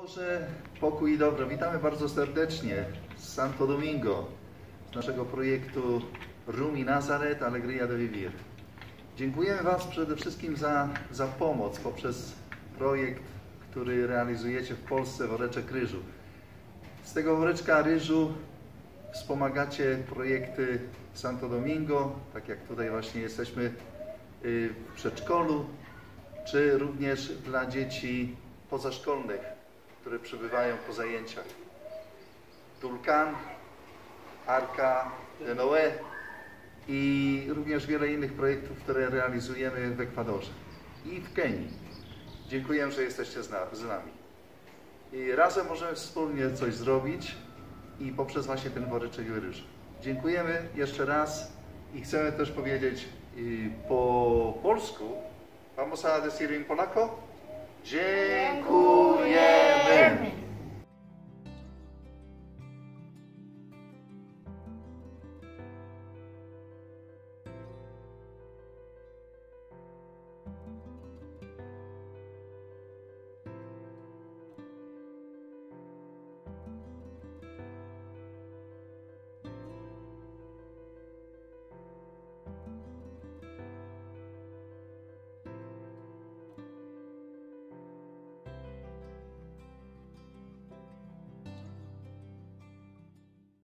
Boże, pokój i dobro. Witamy bardzo serdecznie z Santo Domingo, z naszego projektu Rumi Nazaret, Alegría de Vivir. Dziękujemy Was przede wszystkim za pomoc poprzez projekt, który realizujecie w Polsce, Woreczek Ryżu. Z tego woreczka ryżu wspomagacie projekty Santo Domingo, tak jak tutaj właśnie jesteśmy w przedszkolu, czy również dla dzieci pozaszkolnych, które przebywają po zajęciach. Tulcan, Arca de Noé i również wiele innych projektów, które realizujemy w Ekwadorze i w Kenii. Dziękuję, że jesteście z nami. I razem możemy wspólnie coś zrobić i poprzez właśnie ten woreczek ryżu. Dziękujemy jeszcze raz i chcemy też powiedzieć po polsku. Vamos a decir en polaco. Dziękuję.